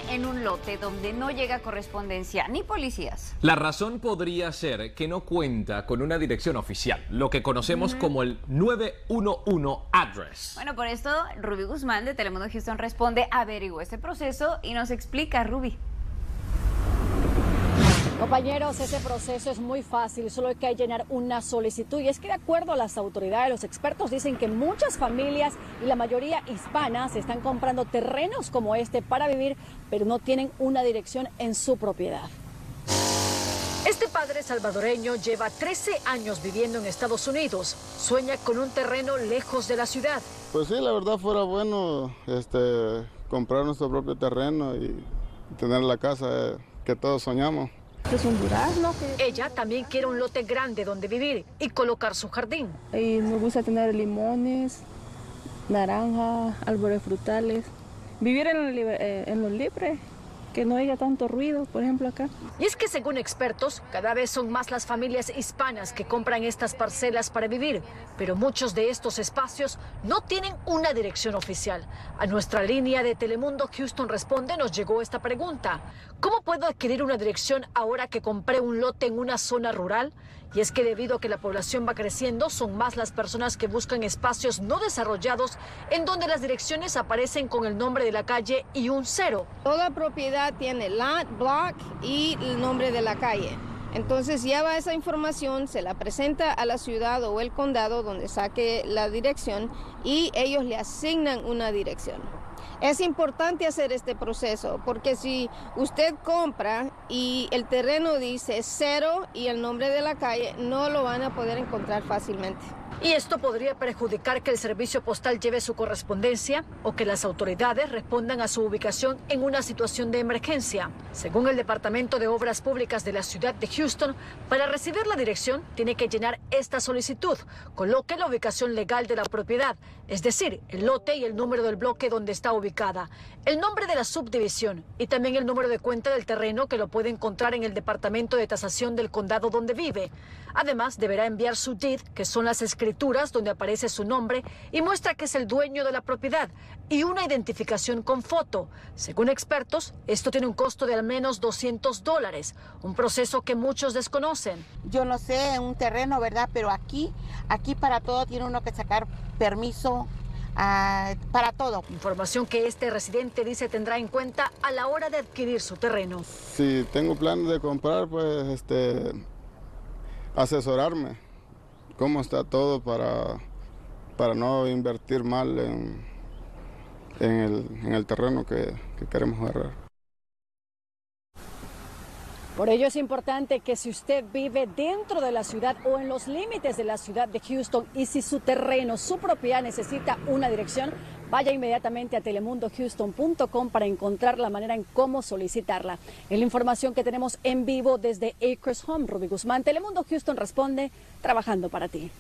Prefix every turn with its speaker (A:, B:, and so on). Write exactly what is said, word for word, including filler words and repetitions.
A: en un lote donde no llega correspondencia ni policías?
B: La razón podría ser que no cuenta con una dirección oficial, lo que conocemos uh-huh. como el nueve uno uno address.
A: Bueno, por esto Ruby Guzmán de Telemundo Houston Responde averiguó este proceso y nos explica, Ruby.
C: Compañeros, ese proceso es muy fácil, solo hay que llenar una solicitud. Y es que de acuerdo a las autoridades, los expertos dicen que muchas familias y la mayoría hispanas están comprando terrenos como este para vivir, pero no tienen una dirección en su propiedad.
D: Este padre salvadoreño lleva trece años viviendo en Estados Unidos. Sueña con un terreno lejos de la ciudad.
E: Pues sí, la verdad fuera bueno este, comprar nuestro propio terreno y tener la casa que todos soñamos.
C: Es un durazno. Que...
D: Ella también quiere un lote grande donde vivir y colocar su jardín.
F: Y nos gusta tener limones, naranja, árboles frutales. Vivir en, eh, en lo libre, que no haya tanto ruido, por ejemplo acá.
D: Y es que según expertos, cada vez son más las familias hispanas que compran estas parcelas para vivir, pero muchos de estos espacios no tienen una dirección oficial. A nuestra línea de Telemundo Houston Responde nos llegó esta pregunta: ¿cómo puedo adquirir una dirección ahora que compré un lote en una zona rural? Y es que debido a que la población va creciendo, son más las personas que buscan espacios no desarrollados en donde las direcciones aparecen con el nombre de la calle y un cero.
G: Toda propiedad tiene lot, block y el nombre de la calle. Entonces lleva esa información, se la presenta a la ciudad o el condado donde saque la dirección y ellos le asignan una dirección. Es importante hacer este proceso porque si usted compra y el terreno dice cero y el nombre de la calle, no lo van a poder encontrar fácilmente.
D: Y esto podría perjudicar que el servicio postal lleve su correspondencia o que las autoridades respondan a su ubicación en una situación de emergencia. Según el Departamento de Obras Públicas de la ciudad de Houston, para recibir la dirección tiene que llenar esta solicitud. Coloque la ubicación legal de la propiedad, es decir, el lote y el número del bloque donde está ubicada, el nombre de la subdivisión y también el número de cuenta del terreno que lo puede encontrar en el Departamento de Tasación del condado donde vive. Además, deberá enviar su deed, que son las escrituras donde aparece su nombre y muestra que es el dueño de la propiedad, y una identificación con foto. Según expertos, esto tiene un costo de al menos doscientos dólares, un proceso que muchos desconocen.
H: Yo no sé, un terreno, ¿verdad? Pero aquí, aquí para todo tiene uno que sacar permiso. Uh, para todo.
D: Información que este residente dice tendrá en cuenta a la hora de adquirir su terreno.
E: Si tengo planes de comprar, pues este, asesorarme cómo está todo para, para no invertir mal en, en, el, en el terreno que, que queremos agarrar.
C: Por ello es importante que si usted vive dentro de la ciudad o en los límites de la ciudad de Houston y si su terreno, su propiedad necesita una dirección, vaya inmediatamente a telemundo houston punto com para encontrar la manera en cómo solicitarla. Es la información que tenemos en vivo desde Acres Home. Ruby Guzmán, Telemundo Houston Responde, trabajando para ti.